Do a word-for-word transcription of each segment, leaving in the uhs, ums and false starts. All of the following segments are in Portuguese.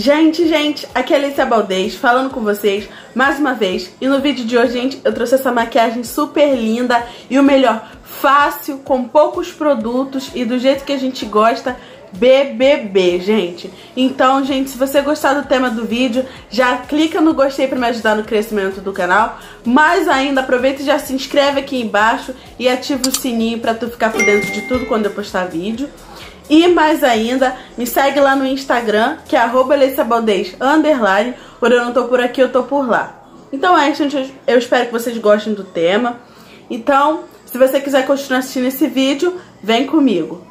Gente, gente, aqui é a Alicia Baldez falando com vocês mais uma vez. E no vídeo de hoje, gente, eu trouxe essa maquiagem super linda e o melhor, fácil, com poucos produtos e do jeito que a gente gosta, B B B, gente. Então, gente, se você gostar do tema do vídeo, já clica no gostei para me ajudar no crescimento do canal. Mais ainda, aproveita e já se inscreve aqui embaixo e ativa o sininho para tu ficar por dentro de tudo quando eu postar vídeo. E mais ainda, me segue lá no Instagram, que é arroba aliciabaldez underline. Quando eu não tô por aqui, eu tô por lá. Então é isso, gente. Eu espero que vocês gostem do tema. Então, se você quiser continuar assistindo esse vídeo, vem comigo.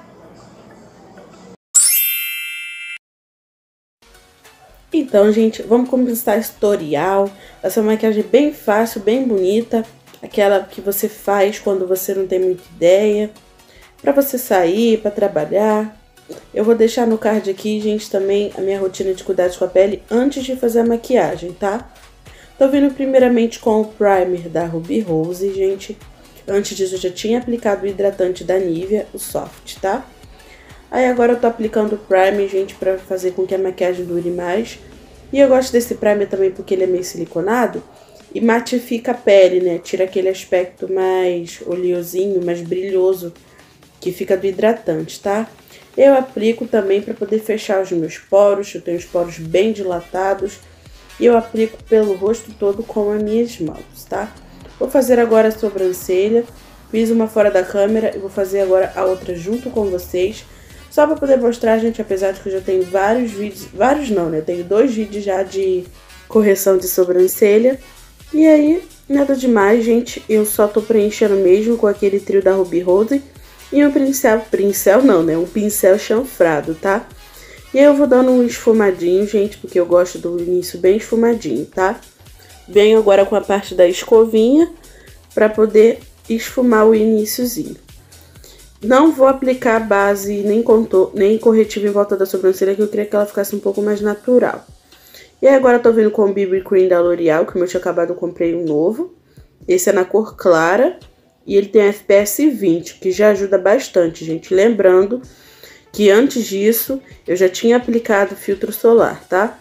Então, gente, vamos começar esse tutorial. Essa maquiagem bem fácil, bem bonita. Aquela que você faz quando você não tem muita ideia. Pra você sair, pra trabalhar. Eu vou deixar no card aqui, gente, também a minha rotina de cuidados com a pele antes de fazer a maquiagem, tá? Tô vindo primeiramente com o primer da Ruby Rose, gente. Antes disso eu já tinha aplicado o hidratante da Nivea, o Soft, tá? Aí agora eu tô aplicando o primer, gente, pra fazer com que a maquiagem dure mais. E eu gosto desse primer também porque ele é meio siliconado e matifica a pele, né? Tira aquele aspecto mais oleosinho, mais brilhoso que fica do hidratante, tá? Eu aplico também para poder fechar os meus poros, eu tenho os poros bem dilatados. E eu aplico pelo rosto todo com as minhas mãos, tá? Vou fazer agora a sobrancelha, fiz uma fora da câmera e vou fazer agora a outra junto com vocês. Só para poder mostrar, gente, apesar de que eu já tenho vários vídeos, vários não, né? Eu tenho dois vídeos já de correção de sobrancelha. E aí, nada demais, gente, eu só tô preenchendo mesmo com aquele trio da Ruby Rose. E um pincel, pincel não, né? Um pincel chanfrado, tá? E aí eu vou dando um esfumadinho, gente, porque eu gosto do início bem esfumadinho, tá? Venho agora com a parte da escovinha pra poder esfumar o iniciozinho. Não vou aplicar base nem, contor, nem corretivo em volta da sobrancelha, que eu queria que ela ficasse um pouco mais natural. E aí agora eu tô vindo com o B B Cream da L'Oreal, que eu tinha acabado, eu comprei um novo. Esse é na cor clara. E ele tem F P S vinte, que já ajuda bastante, gente. Lembrando que antes disso, eu já tinha aplicado filtro solar, tá?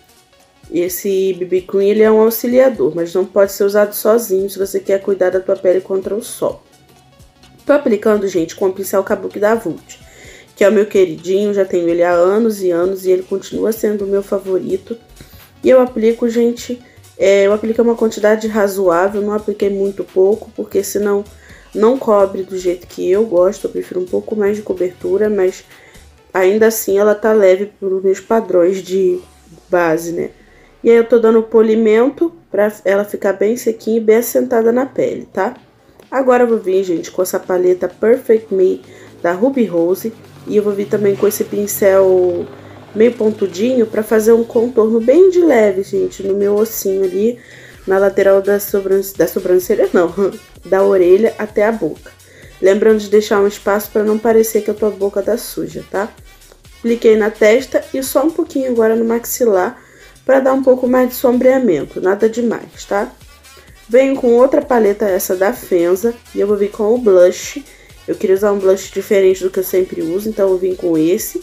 Esse B B Cream, ele é um auxiliador, mas não pode ser usado sozinho se você quer cuidar da tua pele contra o sol. Tô aplicando, gente, com o pincel Kabuki da Vult, que é o meu queridinho, já tenho ele há anos e anos e ele continua sendo o meu favorito. E eu aplico, gente... É, eu apliquei uma quantidade razoável, não apliquei muito pouco, porque senão não cobre do jeito que eu gosto. Eu prefiro um pouco mais de cobertura, mas ainda assim ela tá leve pelos meus padrões de base, né? E aí eu tô dando polimento pra ela ficar bem sequinha e bem assentada na pele, tá? Agora eu vou vir, gente, com essa paleta Perfect Me da Ruby Rose. E eu vou vir também com esse pincel meio pontudinho para fazer um contorno bem de leve, gente, no meu ossinho ali, na lateral da sobrancelha, da sobrancelha não, da orelha até a boca. Lembrando de deixar um espaço para não parecer que a tua boca tá suja, tá? Apliquei na testa e só um pouquinho agora no maxilar para dar um pouco mais de sombreamento, nada demais, tá? Venho com outra paleta, essa da Fenza, e eu vou vir com o blush. Eu queria usar um blush diferente do que eu sempre uso, então eu vim com esse.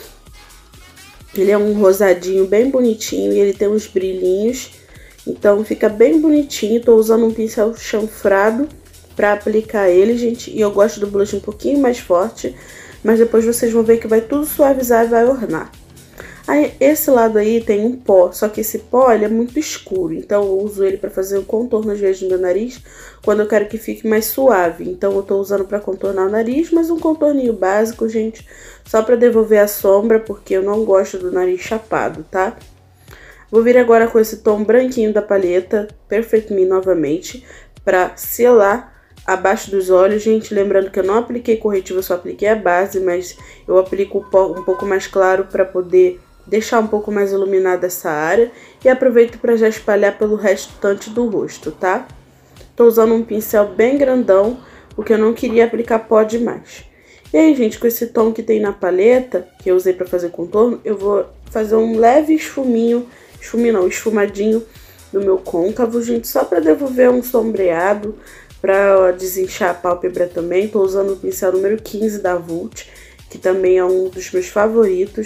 Ele é um rosadinho bem bonitinho e ele tem uns brilhinhos, então fica bem bonitinho. Tô usando um pincel chanfrado pra aplicar ele, gente, e eu gosto do blush um pouquinho mais forte, mas depois vocês vão ver que vai tudo suavizar e vai ornar. Aí, esse lado aí tem um pó, só que esse pó ele é muito escuro, então eu uso ele pra fazer o contorno às vezes do meu nariz, quando eu quero que fique mais suave. Então eu tô usando pra contornar o nariz, mas um contorninho básico, gente, só pra devolver a sombra, porque eu não gosto do nariz chapado, tá? Vou vir agora com esse tom branquinho da paleta Perfect Me novamente, pra selar abaixo dos olhos, gente. Lembrando que eu não apliquei corretivo, eu só apliquei a base, mas eu aplico o pó um pouco mais claro pra poder deixar um pouco mais iluminada essa área. E aproveito para já espalhar pelo restante do rosto, tá? Tô usando um pincel bem grandão, porque eu não queria aplicar pó demais. E aí, gente, com esse tom que tem na paleta, que eu usei para fazer contorno, eu vou fazer um leve esfuminho, esfuminho não, esfumadinho no meu côncavo, gente, só para devolver um sombreado, para desinchar a pálpebra também. Tô usando o pincel número quinze da Vult, que também é um dos meus favoritos.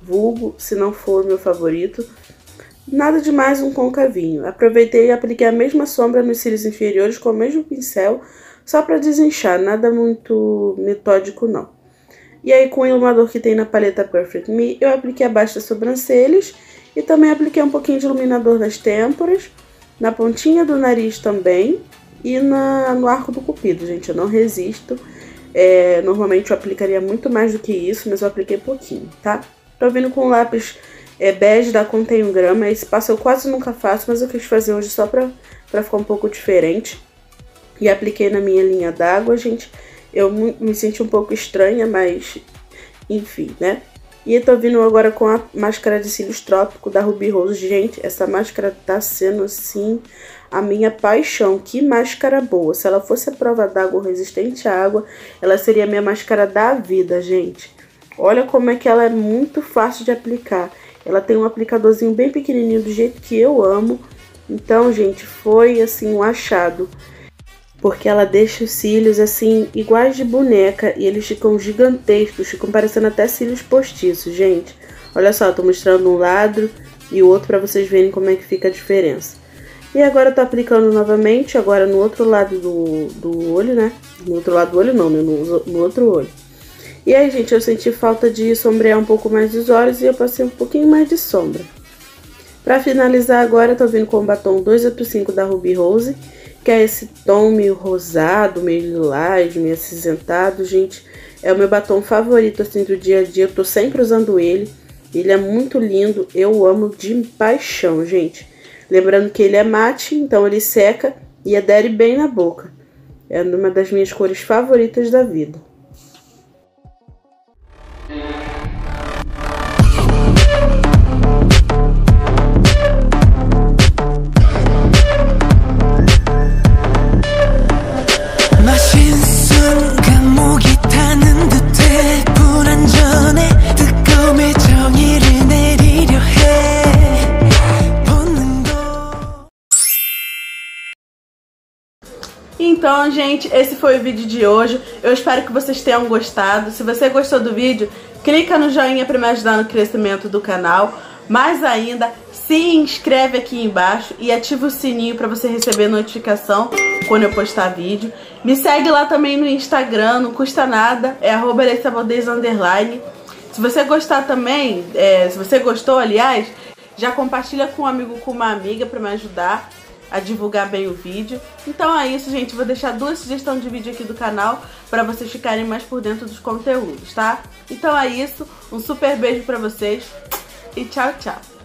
vulgo, se não for o meu favorito. Nada demais, um concavinho. Aproveitei e apliquei a mesma sombra nos cílios inferiores com o mesmo pincel, só para desinchar, nada muito metódico não. E aí com o iluminador que tem na paleta Perfect Me, eu apliquei abaixo das sobrancelhas e também apliquei um pouquinho de iluminador nas têmporas, na pontinha do nariz também e na, no arco do cupido, gente, eu não resisto. É, normalmente eu aplicaria muito mais do que isso, mas eu apliquei pouquinho, tá? Tô vindo com o lápis é, bege da Contém um Grama. Esse passo eu quase nunca faço, mas eu quis fazer hoje só pra, pra ficar um pouco diferente. E apliquei na minha linha d'água, gente. Eu me senti um pouco estranha, mas enfim, né? E tô vindo agora com a máscara de cílios Trópico da Ruby Rose. Gente, essa máscara tá sendo, assim, a minha paixão. Que máscara boa. Se ela fosse a prova d'água resistente à água, ela seria a minha máscara da vida, gente. Olha como é que ela é muito fácil de aplicar. Ela tem um aplicadorzinho bem pequenininho, do jeito que eu amo. Então, gente, foi, assim, um achado. Porque ela deixa os cílios, assim, iguais de boneca. E eles ficam gigantescos, ficam parecendo até cílios postiços, gente. Olha só, eu tô mostrando um lado e o outro pra vocês verem como é que fica a diferença. E agora eu tô aplicando novamente, agora no outro lado do, do olho, né? No outro lado do olho não, né? No, no outro olho. E aí, gente, eu senti falta de sombrear um pouco mais os olhos e eu passei um pouquinho mais de sombra. Pra finalizar agora, eu tô vindo com o batom dois oito cinco da Ruby Rose, que é esse tom meio rosado, meio lilás, meio acinzentado, gente. É o meu batom favorito, assim, do dia a dia. Eu tô sempre usando ele. Ele é muito lindo, eu amo de paixão, gente. Lembrando que ele é mate, então ele seca e adere bem na boca. É uma das minhas cores favoritas da vida. Então, gente, esse foi o vídeo de hoje. Eu espero que vocês tenham gostado. Se você gostou do vídeo, clica no joinha para me ajudar no crescimento do canal. Mais ainda, se inscreve aqui embaixo e ativa o sininho para você receber notificação quando eu postar vídeo. Me segue lá também no Instagram, não custa nada, é arroba electabaldez underline. Se você gostar também, é, se você gostou, aliás, já compartilha com um amigo, com uma amiga para me ajudar a divulgar bem o vídeo. Então é isso, gente. Vou deixar duas sugestões de vídeo aqui do canal para vocês ficarem mais por dentro dos conteúdos, tá? Então é isso. Um super beijo pra vocês e tchau, tchau.